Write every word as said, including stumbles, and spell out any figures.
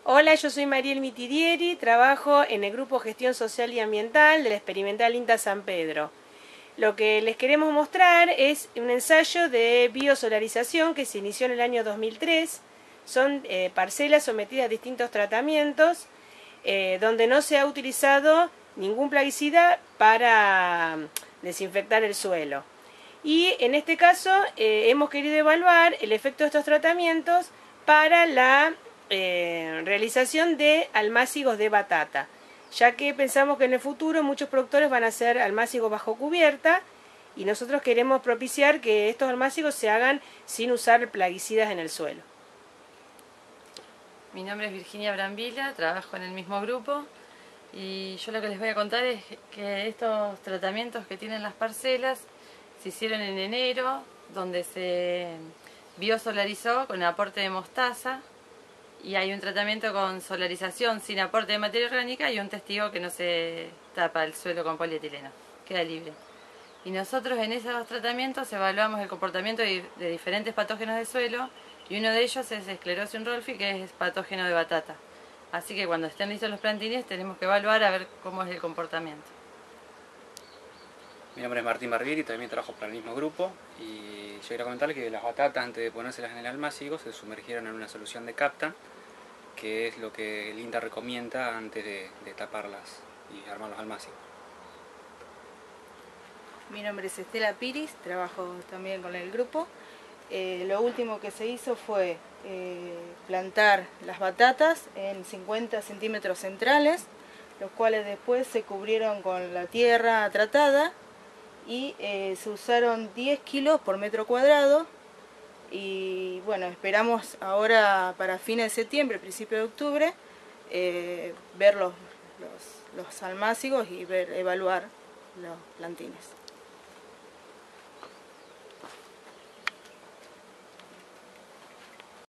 Hola, yo soy Mariel Mitidieri, trabajo en el Grupo Gestión Social y Ambiental de la Experimental INTA San Pedro. Lo que les queremos mostrar es un ensayo de biosolarización que se inició en el año dos mil tres. Son eh, parcelas sometidas a distintos tratamientos eh, donde no se ha utilizado ningún plaguicida para desinfectar el suelo. Y en este caso eh, hemos querido evaluar el efecto de estos tratamientos para la eh, realización de almácigos de batata, ya que pensamos que en el futuro muchos productores van a hacer almácigos bajo cubierta y nosotros queremos propiciar que estos almácigos se hagan sin usar plaguicidas en el suelo. Mi nombre es Virginia Brambila, trabajo en el mismo grupo y yo lo que les voy a contar es que estos tratamientos que tienen las parcelas se hicieron en enero, donde se biosolarizó con aporte de mostaza y hay un tratamiento con solarización sin aporte de materia orgánica y un testigo que no se tapa el suelo con polietileno, queda libre. Y nosotros en esos tratamientos evaluamos el comportamiento de diferentes patógenos de suelo y uno de ellos es Sclerotium rolfi, que es patógeno de batata. Así que cuando estén listos los plantines tenemos que evaluar a ver cómo es el comportamiento. Mi nombre es Martín Barbieri, también trabajo para el mismo grupo y yo quiero comentarles que las batatas, antes de ponérselas en el almácigo, se sumergieron en una solución de Captan, que es lo que el INTA recomienda antes de, de taparlas y armar los almácigos. Mi nombre es Estela Piris, trabajo también con el grupo. Eh, lo último que se hizo fue eh, plantar las batatas en cincuenta centímetros centrales, los cuales después se cubrieron con la tierra tratada y eh, se usaron diez kilos por metro cuadrado. Y bueno, esperamos ahora para fines de septiembre, principio de octubre, eh, ver los, los, los almácigos y ver, evaluar los plantines.